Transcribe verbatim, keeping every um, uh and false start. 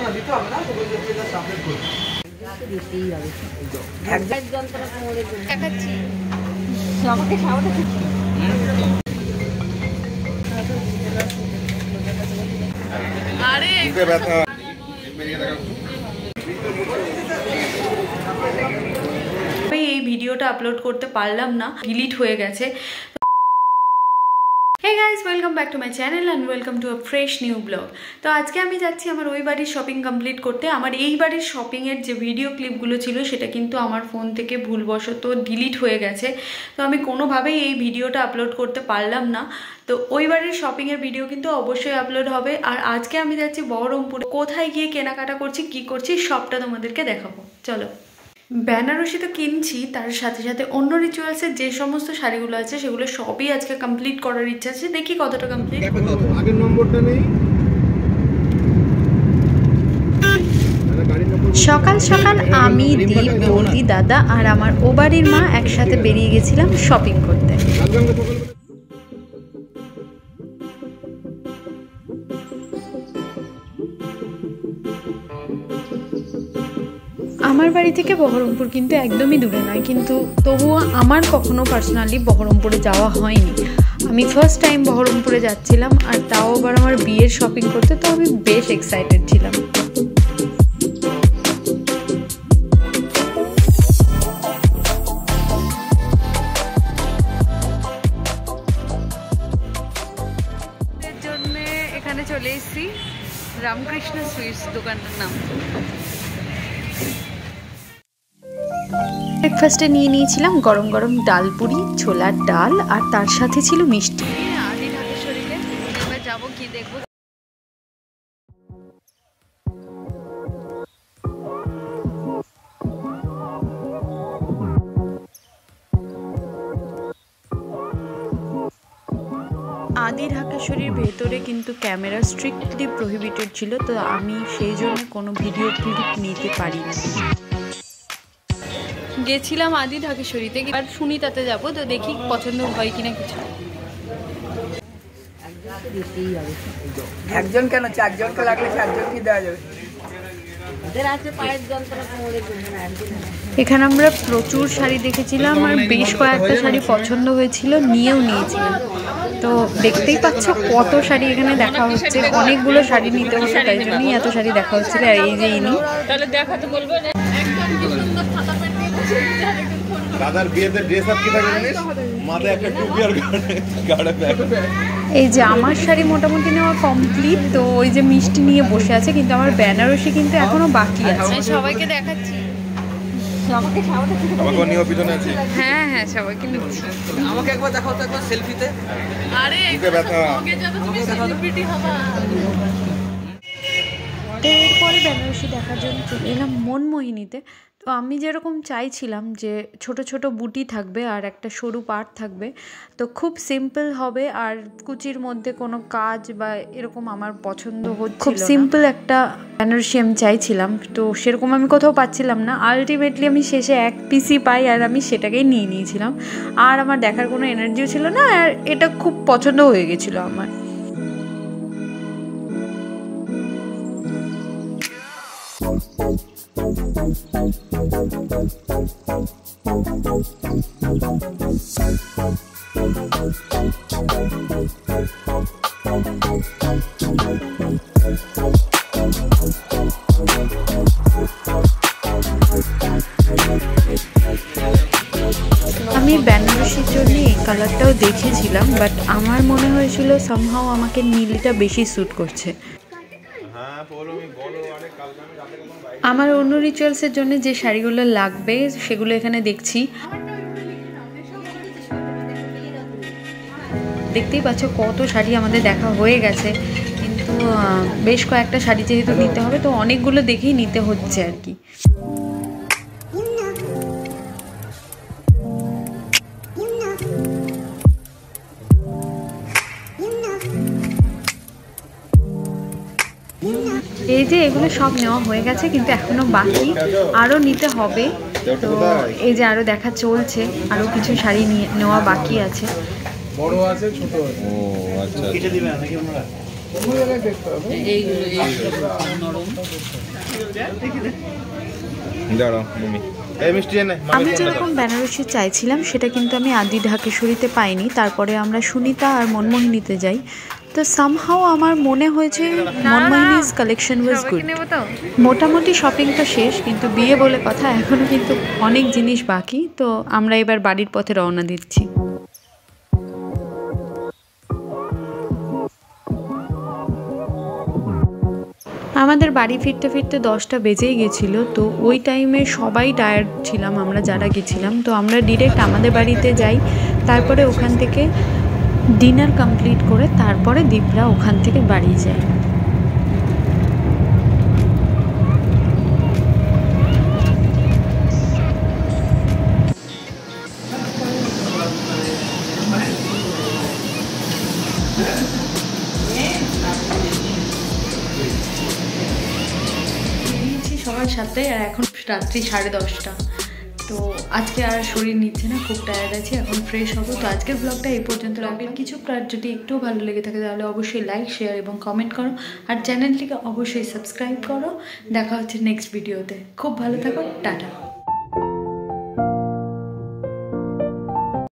এই ভিডিওটা আপলোড করতে পারলাম না, ডিলিট হয়ে গেছে। Hey guys, welcome back to my channel and welcome to a fresh new vlog. তো আজকে আমি যাচ্ছি আমার ওই বাড়ির শপিং কমপ্লিট করতে। আমার এই বাড়ির শপিং এর যে ভিডিও ক্লিপগুলো ছিল সেটা কিন্তু আমার ফোন থেকে ভুলবশত ডিলিট হয়ে গেছে, তো আমি কোনোভাবেই এই ভিডিওটা আপলোড করতে পারলাম না। তো ওই বাড়ির শপিং এর ভিডিও কিন্তু অবশ্যই আপলোড হবে। আর আজকে আমি যাচ্ছি বহরমপুরে, কোথায় গিয়ে কেনাকাটা করছি, কি করছি সবটা তোমাদেরকে দেখাবো। চলো। বেনারসি তো কিনছি, তার সাথে সাথে অন্য রিচুয়ালসের যে সমস্ত শাড়িগুলো আছে সেগুলো সবই আজকে কমপ্লিট করার ইচ্ছা আছে। দেখি কতটা কমপ্লিট। আগের নম্বরটা নেই। সকাল সকাল আমি, দীপ, বৌদি, দাদা আর আমার ও বাড়ির মা একসাথে বেরিয়ে গেছিলাম শপিং করতে। আমার বাড়ি থেকে বহরমপুর কিন্তু একদমই দূরে নয়, কিন্তু তবুও আমার কখনো পার্সোনালি বহরমপুরে যাওয়া হয়নি। আমি ফার্স্ট টাইম বহরমপুরে যাচ্ছিলাম, আর তাও আবার আমার বিয়ের শপিং করতে, তো আমি বেশ এক্সাইটেড ছিলাম। এর জন্য এখানে চলে এসেছি, রামকৃষ্ণ সুইটস দোকানটার নাম। ব্রেকফাস্টে নিয়ে নিয়েছিলাম গরম গরম ডাল পুরি, ছোলার ডাল, আর তার সাথে ছিল মিষ্টি। আদি ঢাকেশ্বরীতে এবার যাবো, কি দেখবো। আদি ঢাকেশ্বরীর ভেতরে কিন্তু ক্যামেরা স্ট্রিক্টলি প্রহিবিটেড ছিল, তো আমি সেই জন্য কোনো ভিডিও ক্লিপ নিতে পারিনি। গেছিলাম আদি ঢাকেশ্বরীতে, আর সুনিতাতে যাবো, তো দেখি পছন্দ হয় কিনা কিছু। একজন কেন, চারজনকে লাগলে চারজনকে দেওয়া যাবে। এখানে আমরা প্রচুর শাড়ি দেখেছিলাম, আর বেশ কয়েকটা শাড়ি পছন্দ হয়েছিল, নিয়েও নিয়েছিলাম। তো দেখতেই পাচ্ছ কত শাড়ি এখানে দেখা হচ্ছে, অনেকগুলো শাড়ি নিতে হচ্ছে, তাই জন্যই এত শাড়ি দেখা হচ্ছিল। আর এই যে ইনি দাদার বিয়েতে ড্রেস আপ কি থাকে জানিস? মাথায় একটা টুপি আর গাড়ে ব্যাগ। এই যে আমার শাড়ি মোটামুটি নেওয়া কমপ্লিট, তো ওই যে মিষ্টি নিয়ে বসে আছে, কিন্তু আমার বেনারসি কিন্তু এখনো বাকি আছে। সবাইকে দেখাচ্ছি, আমাকে নিয়ে পিছনে আছে। হ্যাঁ হ্যাঁ, সবাইকে নিচ্ছি। আমাকে একবার দেখাও তো, একবার সেলফিতে। আরে মুখে ব্যথা। আগে যাবে, তুমি সেলিব্রিটি হবা। তো এরপরে বেনারসি দেখার জন্য চলে এলাম মনমোহিনীতে। তো আমি যেরকম চাইছিলাম যে ছোট ছোট বুটি থাকবে আর একটা সরু পাড় থাকবে, তো খুব সিম্পল হবে, আর কুচির মধ্যে কোনো কাজ বা এরকম আমার পছন্দ হচ্ছে। খুব সিম্পল একটা বেনারসি আমি চাইছিলাম, তো সেরকম আমি কোথাও পাচ্ছিলাম না। আলটিমেটলি আমি শেষে এক পিসই পাই, আর আমি সেটাকেই নিয়ে নিয়েছিলাম। আর আমার দেখার কোনো এনার্জিও ছিল না, আর এটা খুব পছন্দ হয়ে গেছিলো আমার। আমি বেনারসির জন্য এই কালারটাও দেখেছিলাম, বাট আমার মনে হয়েছিল সামহাও আমাকে নীলটা বেশি স্যুট করছে। আমার অন্য রিচুয়ালসের জন্য যে শাড়িগুলো লাগবে সেগুলো এখানে দেখছি। দেখতেই পাচ্ছ কত শাড়ি আমাদের দেখা হয়ে গেছে, কিন্তু বেশ কয়েকটা শাড়ি যেহেতু নিতে হবে, তো অনেকগুলো দেখেই নিতে হচ্ছে আর কি। এই যে এগুলো সব নেওয়া হয়ে গেছে, কিন্তু এখনো বাকি আরও নিতে হবে। তো এই যে আরও দেখা চলছে, আরও কিছু শাড়ি নিয়ে নেওয়া বাকি আছে। বড় আছে, ছোট আছে। ও আচ্ছা, কেটে দিবেন নাকি আপনারা? আমরা যেরকম বেনারসি চাইছিলাম সেটা কিন্তু আমি আদি ঢাকেশ্বরীতে পাইনি। তারপরে আমরা সুনিতা আর মনমোহিনীতে যাই। তো সামহাও আমার মনে হয়েছে মনমোহিনীজ কালেকশন ওয়াজ গুড। মোটামুটি শপিং তো শেষ, কিন্তু বিয়ে বলে কথা এখনও কিন্তু অনেক জিনিস বাকি। তো আমরা এবার বাড়ির পথে রওনা দিচ্ছি। আমাদের বাড়ি ফিরতে ফিরতে দশটা বেজেই গেছিলো। তো ওই টাইমে সবাই টায়ার্ড ছিলাম আমরা যারা গেছিলাম। তো আমরা ডিরেক্ট আমাদের বাড়িতে যাই, তারপরে ওখান থেকে ডিনার কমপ্লিট করে তারপরে দীপরা ওখান থেকে বাড়ি যায়। সবার সাথে আর এখন রাত্রি সাড়ে দশটা। তো আজকে আর শরীর নিচ্ছে না, খুব টায়ার্ড আছি, এখন ফ্রেশ হবো। তো আজকের ব্লগটা এই পর্যন্ত রাখলে কিছু কাজ যদি একটু ভালো লেগে থাকে তাহলে অবশ্যই লাইক, শেয়ার এবং কমেন্ট করো। আর চ্যানেলটিকে অবশ্যই সাবস্ক্রাইব করো। দেখা হচ্ছে নেক্সট ভিডিওতে। খুব ভালো থাকো, টাটা।